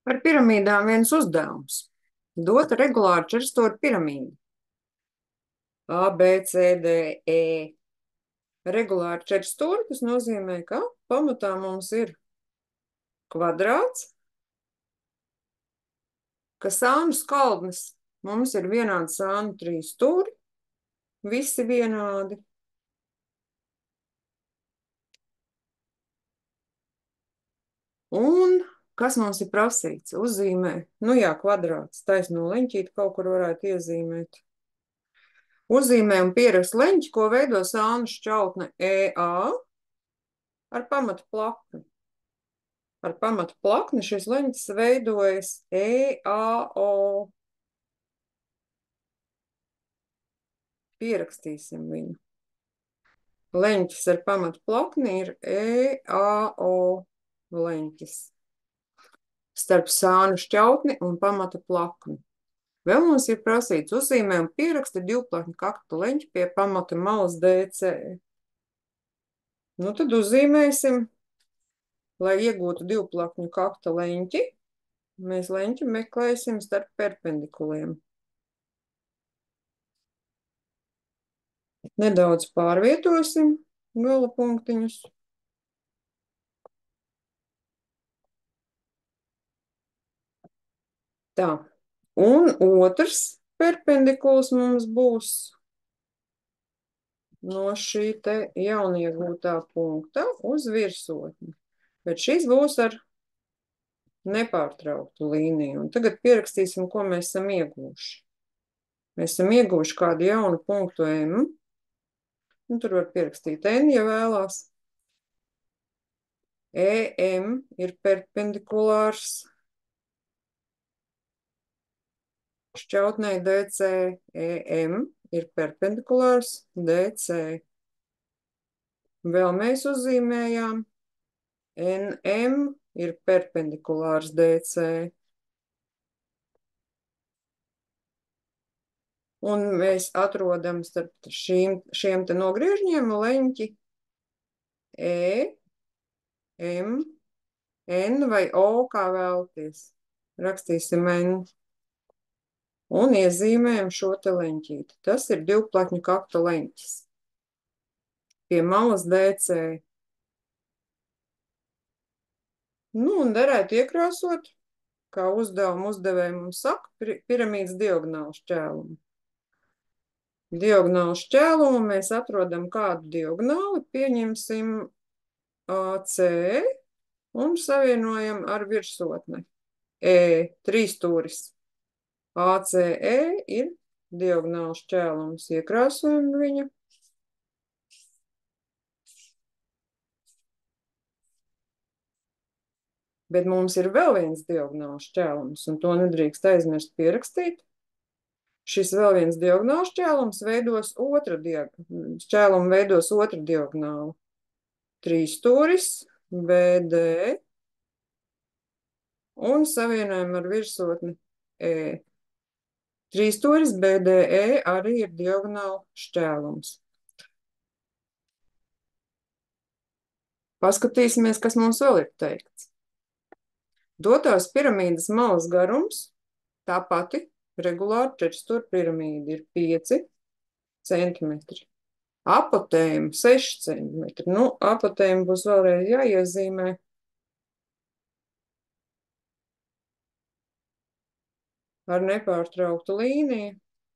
Par piramīdām viens uzdevums. Dota regulāra četrstūra piramīda. A, B, C, D, E. Regulāra četrstūra, tas nozīmē, ka pamatā mums ir kvadrāts, ka sānu skaldnes mums ir vienādi sānu trīs stūri, visi vienādi. Un kas mums ir prasīts? Uzzīmē, nu jā, kvadrāts, taisno leņķīti kaut kur varētu iezīmēt. Uzzīmē un pierakst leņķi, ko veido sānu šķautne EA ar pamatu plakni. Ar pamatu plakni šis leņķis veidojas EAO. Pierakstīsim viņu. Leņķis ar pamatu plakni ir EAO leņķis starp sānu šķautni un pamata plakni. Vēl mums ir prasīts uzzīmē un pieraksta divplakņu kakta leņķi pie pamata malas DC. Nu tad uzzīmēsim, lai iegūtu divplakņu kakta leņķi, mēs leņķi meklēsim starp perpendikuliem. Nedaudz pārvietosim gala punktiņus. Tā, un otrs perpendikuls mums būs no šī te jauniegūtā punkta uz virsotni. Bet šis būs ar nepārtrauktu līniju. Un tagad pierakstīsim, ko mēs esam ieguvuši. Mēs esam ieguvuši kādu jaunu punktu M. Un tur var pierakstīt N, ja vēlās. EM ir perpendikulārs šķautnei DC. EM ir perpendikulārs DC. Vēl mēs uzzīmējām. NM ir perpendikulārs DC. Un mēs atrodam starp šiem te nogriežņiem leņķi E, M, N vai O, kā vēlaties. Rakstīsim N. Un iezīmējam šo te leņķīti. Tas ir divplakņu kakta leņķis pie malas DC. Nu, un derētu iekrāsot, kā uzdevumu uzdevēji mums saka, piramīdas diagonālu šķēlumu. Diagonālu šķēlumu mēs atrodam kādu diagonāli, pieņemsim AC un savienojam ar virsotni. Trīsstūris ACE ir diagonālu šķēlums, iekrāsojam viņu. Bet mums ir vēl viens diagonāls šķēlums, un to nedrīkst aizmirst pierakstīt. Šis vēl viens diagonāls šķēlums veidos otru diagonālu. Trīsstūris BD un savienojam ar virsotni E. Trīsstūris BDE arī ir diagonālu šķēlums. Paskatīsimies, kas mums vēl ir teikts. Dotās piramīdas malas garums, tā pati regulāra četrstūra piramīda ir 5 centimetri. Apotēma 6 centimetri. Nu, apotēma būs vēlreiz jāiezīmē. Ar nepārtrauktu līniju.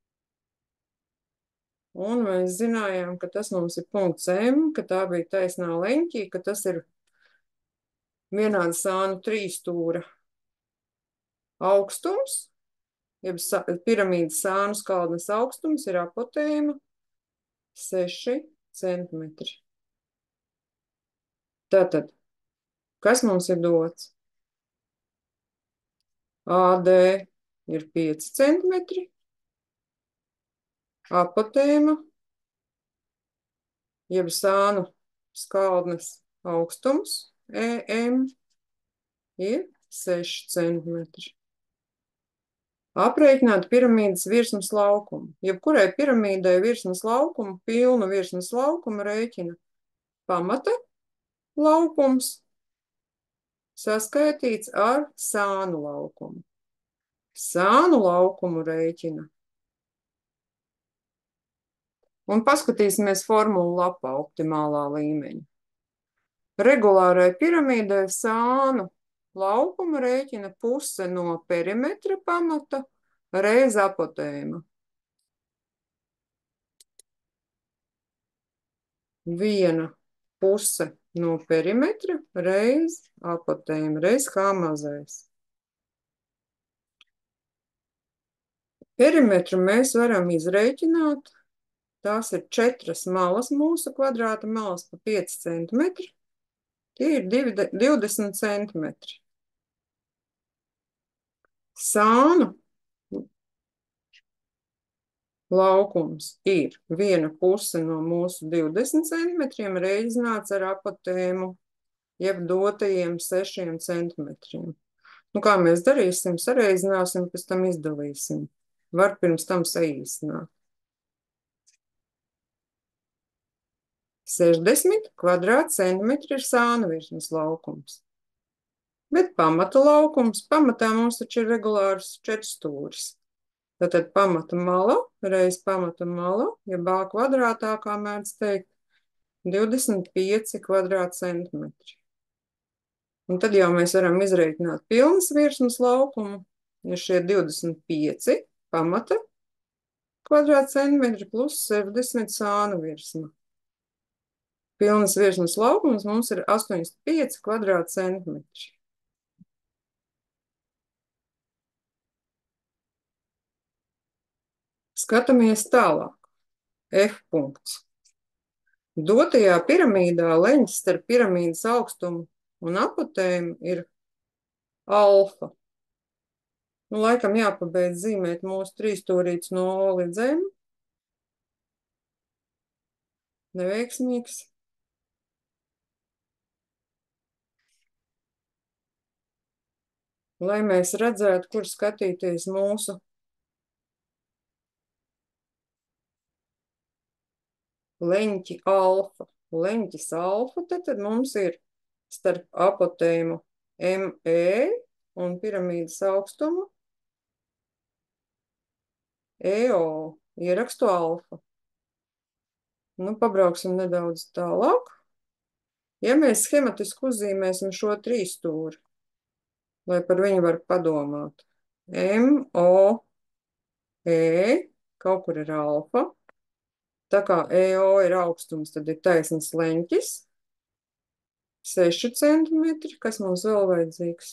Un mēs zinājām, ka tas mums ir punkts M, ka tā bija taisnā leņķī, ka tas ir vienāda sānu trīsstūra augstums, jeb piramīdas sānu skaldnes augstums ir apotēma 6 centimetri. Tātad, kas mums ir dots? AD ir 5 centimetri, apotēma, jeb sānu skaldnes augstums EM ir 6 centimetri. Aprēķināt piramīdas virsmas laukumu. Jebkurai piramīdai virsmas laukumu, pilnu virsmas laukumu rēķina pamata laukums, saskaitīts ar sānu laukumu. Sānu laukumu rēķina. Un paskatīsimies formulu lapā optimālā līmeņa. Regulārai piramīdai sānu laukumu rēķina puse no perimetra pamata reiz apotēma. Viena puse no perimetra reiz apotēma, reiz H mazais. Perimetru mēs varam izreikināt. Tās ir 4 malas mūsu kvadrāta malas pa 5 centimetri. Tie ir 20 centimetri. Sānu laukums ir viena puse no mūsu 20 centimetriem reizināts ar apotēmu, jeb dotajiem 6 centimetriem. Nu, kā mēs darīsim? Sareizināsim, pēc tam izdalīsim. Var pirms tam saīsināt. 60 kvadrātcentimetri ir sānu virsmas laukums. Bet pamata laukums, pamatā mums taču ir regulārs 4 stūris. Tātad pamata mala, reiz pamata mala, ja B kvadrātā, kā mēdz teikt, 25 kvadrātcentimetri. Un tad jau mēs varam izreikināt pilnas virsmas laukumu, ja šie 25 pamata kvadrātcentimetri plus 60 sānu virsma. Pilnas virsmas laukums mums ir 85 kvadrātcentimetri. Skatāmies tālāk. F punkts. Dotajā piramīdā leņķis starp piramīdas augstumu un apotēmu ir alfa. Nu, laikam jāpabeidz zīmēt mūsu trīsstūrītes no O līdz M. Neveiksmīgs. Lai mēs redzētu, kur skatīties mūsu leņķi alfa. Leņķis alfa, tad mums ir starp apotēmu ME un piramīdas augstumu EO. Ierakstu alfa. Nu, pabrauksim nedaudz tālāk. Ja mēs schematiski uzzīmēsim šo trīsstūri, lai par viņu var padomāt. MO, kaut kur ir alfa. Tā kā EO ir augstums, tad ir taisns leņķis. 6 centimetri. Kas mums vēl vajadzīgs?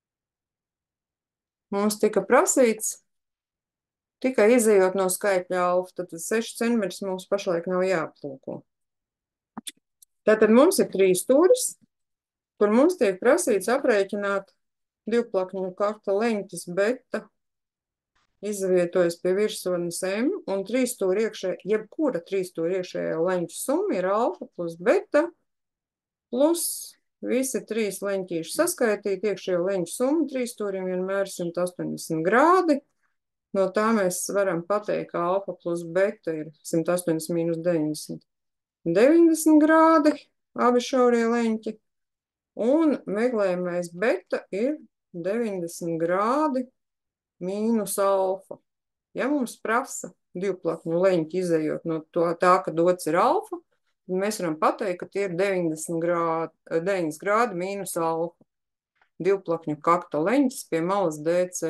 Mums tika prasīts, tikai izejot no skaitļa alfa, tad 6 centimetrs mums pašlaik nav jāaplūko. Tātad mums ir trīsstūris, kur mums tiek prasīts aprēķināt divplakņu kakta leņķis beta izvietojas pie virsotnes M un jebkura trīsstūra iekšējā leņķu summa ir alfa plus beta plus visi 3 leņķīši saskaitīt. Iekšējo leņķu summu trīsstūrim vienmēr 180 grādi. No tā mēs varam pateikt, ka alfa plus beta ir 180 mīnus 90. 90 grādi, abi šaurie leņķi. Un meklējamais beta ir 90 grādi mīnus alfa. Ja mums prasa divplakņu leņķi izejot no tā, ka dots ir alfa, tad mēs varam pateikt, ka tie ir 90 grādi mīnus alfa. Divplakņu kakta leņķis pie malas DC.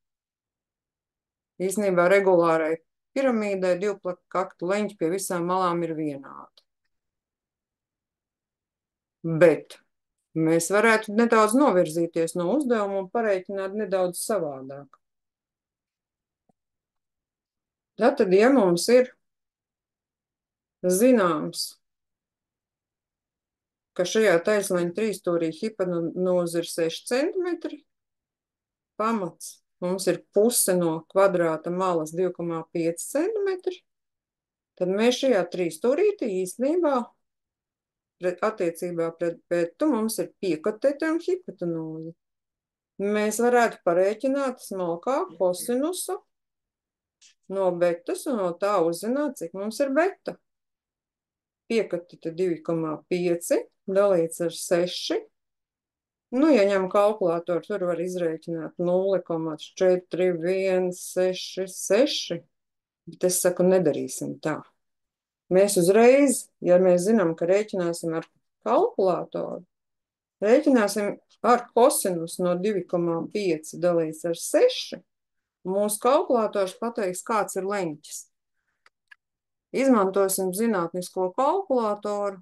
Īstenībā regulārai piramīdai divplakņu kakta leņķi pie visām malām ir vienādi. Bet mēs varētu nedaudz novirzīties no uzdevuma un pareiķināt nedaudz savādāk. Tātad, ja mums ir zināms, ka šajā taisnleņa trīsstūrī hipotenūze ir 6 centimetri, pamats mums ir puse no kvadrāta malas 2,5 centimetri, tad mēs šajā trīsstūrītī īstenībā attiecībā pret betu mums ir piekotēta un hipotenūze. Mēs varētu pareiķināt smalkā kosinusu no betas un no tā uzzināt, cik mums ir beta. Piekotēta 2,5 dalīts ar 6 Nu, ja ņem kalkulātoru, tur var izrēķināt 0,4166, bet es saku, nedarīsim tā. Mēs uzreiz, ja mēs zinām, ka rēķināsim ar kalkulātoru, rēķināsim ar kosinus no 2,5 dalīts ar 6. Mūsu kalkulators pateiks, kāds ir leņķis. Izmantosim zinātnisko kalkulātoru,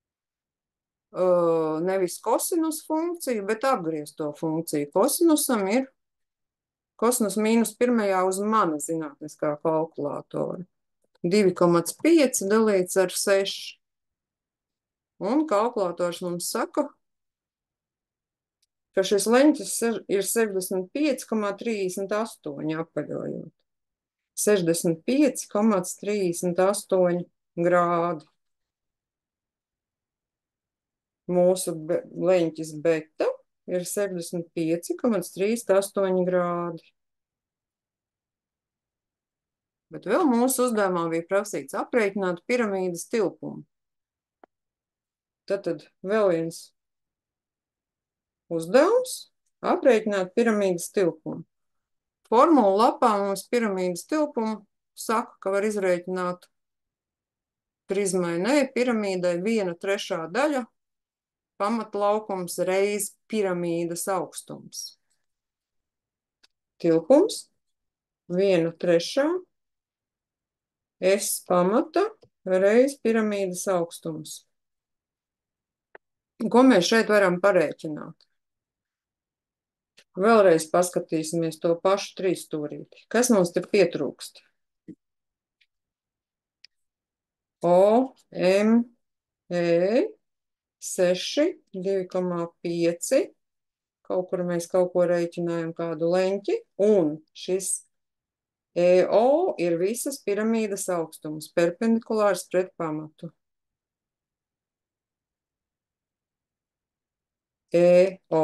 nevis kosinus funkciju, bet apgriezto funkciju. Kosinusam ir kosinus mīnus pirmajā uz mana zinātniskā kalkulātora. 2,5 dalīts ar 6. Un kalkulators mums saka, ka šis leņķis ir 65,38 apaļojot. 65,38 grādi. Mūsu leņķis beta ir 75,38 grādi. Bet vēl mūsu uzdevumā bija prasīts aprēķināt piramīdas tilpumu. Tad vēl viens uzdevums – aprēķināt piramīdas tilpumu. Formula lapā mums piramīdas tilpumu saka, ka var izrēķināt prizmai piramīdai 1/3 daļa pamatlaukums reiz piramīdas augstums. Tilpums 1/3 S pamata reiz piramīdas augstums. Ko mēs šeit varam parēķināt? Vēlreiz paskatīsimies to pašu trīsstūrīti. Kas mums te pietrūkst? O, M, E, 6, 2,5. Kaut kur mēs kaut ko rēķinājam, kādu leņķi. Un šis EO ir visas piramīdas augstums, perpendikulārs pret pamatu. EO,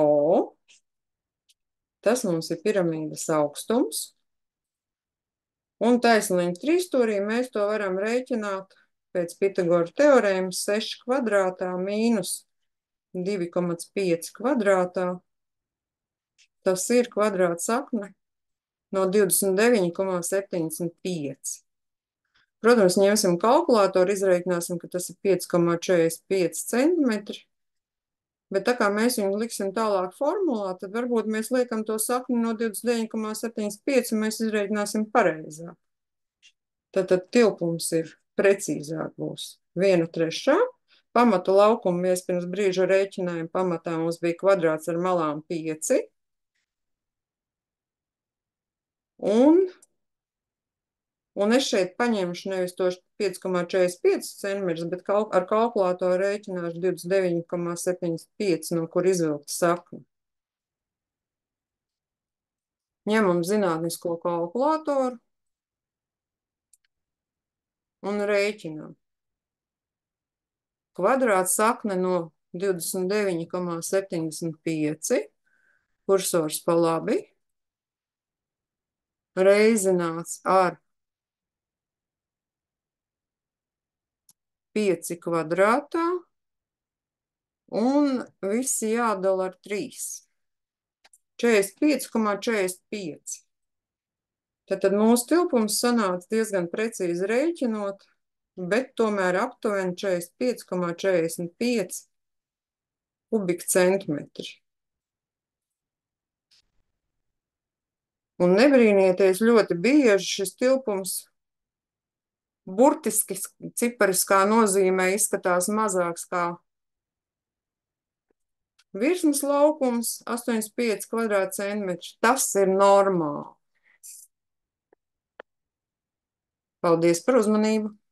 tas mums ir piramīdas augstums. Un taisnleņķa trīsstūrī mēs to varam rēķināt pēc Pitagora teorēmas 6 kvadrātā mīnus 2,5 kvadrātā. Tas ir kvadrāts sakne no 29,75. Protams, ņemsim kalkulātoru, izrēķināsim, ka tas ir 5,45 centimetri. Bet tā kā mēs viņu liksim tālāk formulā, tad varbūt mēs liekam to sakni no 29,75 un mēs izrēķināsim pareizāk. Tad tilpums ir precīzāk būs 1/3. Pamata laukumu mēs pirms brīža rēķinājām, pamatā mums bija kvadrāts ar malām 5. Un es šeit paņemšu nevis to 5,45 centimetrus, bet ar kalkulātoru rēķināšu 29,75, no kur izvilkt sakni. Ņemam zinātnisko kalkulātoru un rēķinām. Kvadrāts sakne no 29,75, kursors pa labi, reizināts ar 5 kvadrātā un visi jādala ar 3. 45,45. Tad mūsu tilpums sanāca diezgan precīzi rēķinot, bet tomēr aptuveni 45,45 kubikcentimetri. Un nebrīnieties, ļoti bieži šis tilpums burtiski cipariskā nozīmē izskatās mazāks kā virsmas laukums 85 kvadrātcentimetri. Tas ir normāli. Paldies par uzmanību!